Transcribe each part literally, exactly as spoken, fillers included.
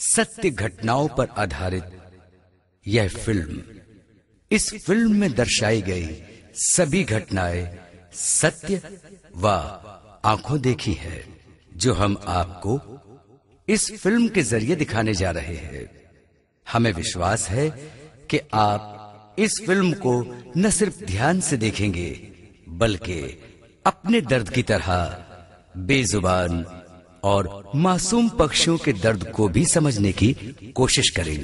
सत्य घटनाओं पर आधारित यह फिल्म, इस फिल्म में दर्शाई गई सभी घटनाएं सत्य व आंखों देखी है, जो हम आपको इस फिल्म के जरिए दिखाने जा रहे हैं। हमें विश्वास है कि आप इस फिल्म को न सिर्फ ध्यान से देखेंगे, बल्कि अपने दर्द की तरह बेजुबान और मासूम पक्षियों के दर्द को भी समझने की कोशिश करेंगे।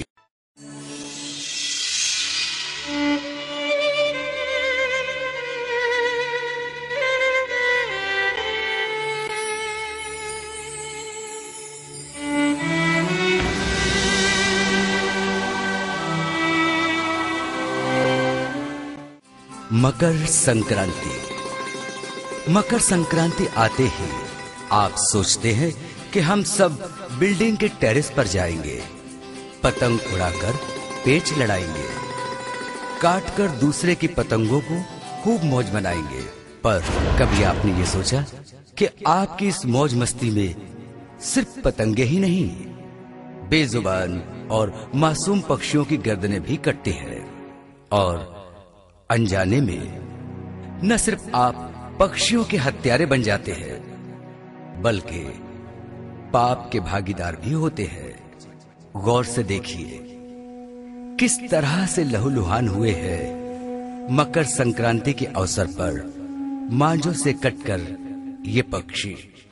मकर संक्रांति। मकर संक्रांति आते ही आप सोचते हैं कि हम सब बिल्डिंग के टेरेस पर जाएंगे, पतंग उड़ाकर पेच लड़ाएंगे, काटकर दूसरे की पतंगों को खूब मौज मनाएंगे। पर कभी आपने ये सोचा कि आपकी इस मौज मस्ती में सिर्फ पतंगे ही नहीं, बेजुबान और मासूम पक्षियों की गर्दनें भी कटती हैं, और अनजाने में न सिर्फ आप पक्षियों के हत्यारे बन जाते हैं, बल्कि पाप के भागीदार भी होते हैं। गौर से देखिए किस तरह से लहूलुहान हुए हैं मकर संक्रांति के अवसर पर मांझों से कटकर ये पक्षी।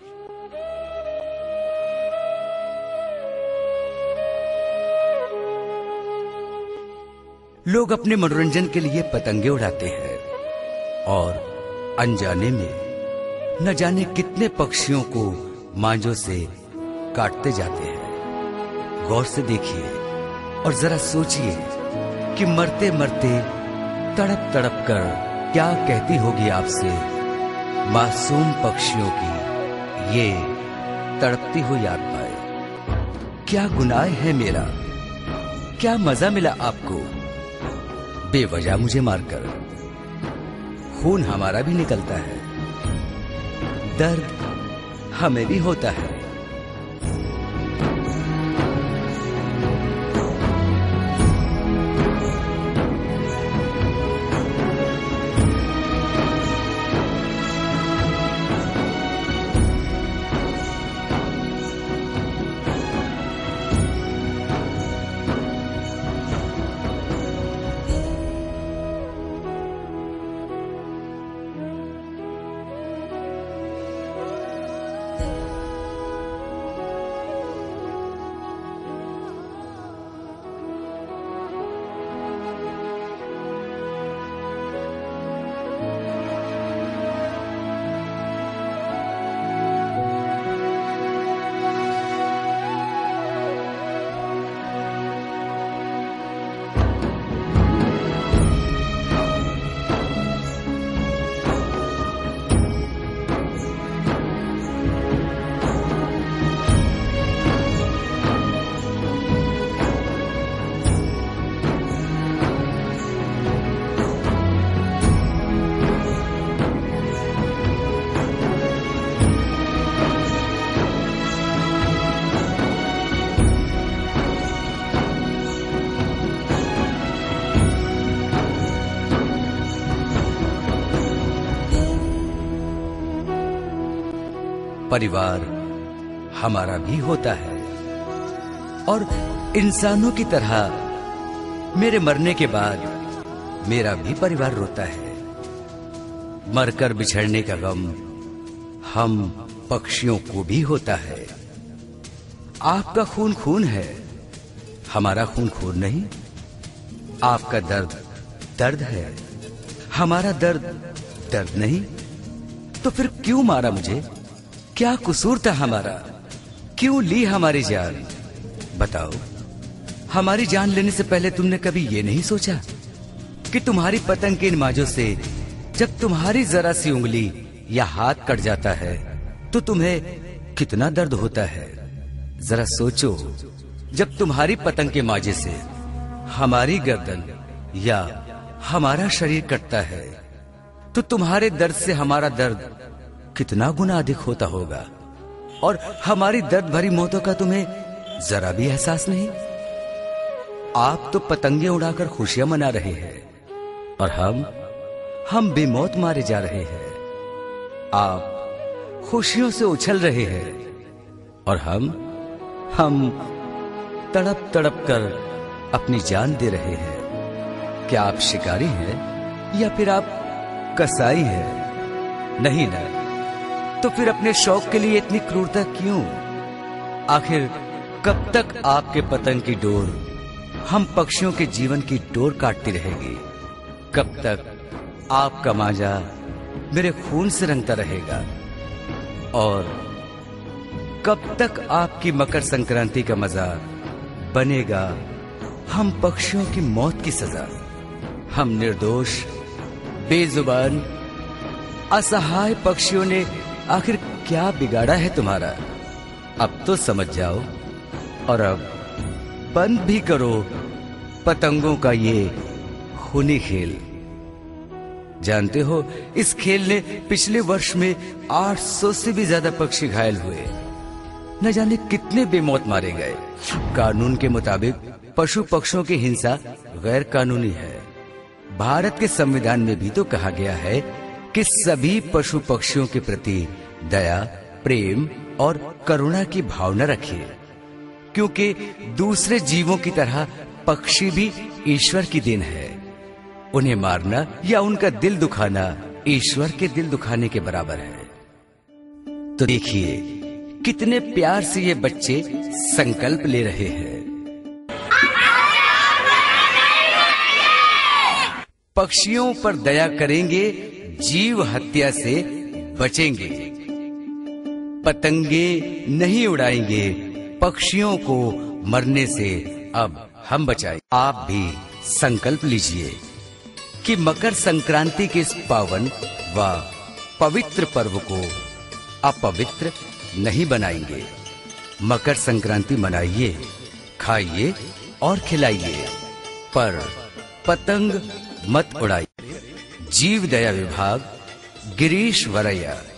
लोग अपने मनोरंजन के लिए पतंगे उड़ाते हैं और अनजाने में न जाने कितने पक्षियों को मांझों से काटते जाते हैं। गौर से देखिए और जरा सोचिए कि मरते मरते तड़प तड़प कर क्या कहती होगी आपसे मासूम पक्षियों की ये तड़पती हुई आत्माएं। क्या गुनाह है मेरा, क्या मजा मिला आपको बेवजह मुझे मारकर। खून हमारा भी निकलता है, दर्द हमें भी होता है। परिवार हमारा भी होता है, और इंसानों की तरह मेरे मरने के बाद मेरा भी परिवार रोता है। मरकर बिछड़ने का गम हम पक्षियों को भी होता है। आपका खून खून है, हमारा खून खून नहीं। आपका दर्द दर्द है, हमारा दर्द दर्द नहीं। तो फिर क्यों मारा मुझे? क्या कसूर था हमारा? क्यों ली हमारी जान? बताओ। हमारी जान लेने से पहले तुमने कभी ये नहीं सोचा कि तुम्हारी पतंग के इन मांझों से जब तुम्हारी जरा सी उंगली या हाथ कट जाता है तो तुम्हें कितना दर्द होता है? जरा सोचो, जब तुम्हारी पतंग के मांझे से हमारी गर्दन या हमारा शरीर कटता है तो तुम्हारे दर्द से हमारा दर्द कितना गुना अधिक होता होगा, और हमारी दर्द भरी मौतों का तुम्हें जरा भी एहसास नहीं। आप तो पतंगे उड़ाकर खुशियां मना रहे हैं और हम हम बेमौत मारे जा रहे हैं। आप खुशियों से उछल रहे हैं और हम हम तड़प तड़प कर अपनी जान दे रहे हैं। क्या आप शिकारी हैं या फिर आप कसाई हैं? नहीं ना, तो फिर अपने शौक के लिए इतनी क्रूरता क्यों? आखिर कब तक आपके पतंग की डोर हम पक्षियों के जीवन की डोर काटती रहेगी? कब तक आपका मांझा मेरे खून से रंगता रहेगा? और कब तक आपकी मकर संक्रांति का मजा बनेगा हम पक्षियों की मौत की सजा? हम निर्दोष, बेजुबान, असहाय पक्षियों ने आखिर क्या बिगाड़ा है तुम्हारा? अब तो समझ जाओ और अब बंद भी करो पतंगों का ये खूनी खेल। जानते हो, इस खेल ने पिछले वर्ष में आठ सौ से भी ज्यादा पक्षी घायल हुए। न जाने कितने बेमौत मारे गए। कानून के मुताबिक पशु पक्षियों की हिंसा गैर कानूनी है। भारत के संविधान में भी तो कहा गया है कि सभी पशु पक्षियों के प्रति दया, प्रेम और करुणा की भावना रखिए, क्योंकि दूसरे जीवों की तरह पक्षी भी ईश्वर की देन है। उन्हें मारना या उनका दिल दुखाना ईश्वर के दिल दुखाने के बराबर है। तो देखिए कितने प्यार से ये बच्चे संकल्प ले रहे हैं। पक्षियों पर दया करेंगे, जीव हत्या से बचेंगे। पतंगे नहीं उड़ाएंगे, पक्षियों को मरने से अब हम बचाएं। आप भी संकल्प लीजिए कि मकर संक्रांति के इस पावन व पवित्र पर्व को अपवित्र नहीं बनाएंगे। मकर संक्रांति मनाइए, खाइए और खिलाइए, पर पतंग मत उड़ाइए। जीव दया विभाग, गिरीश वरैया।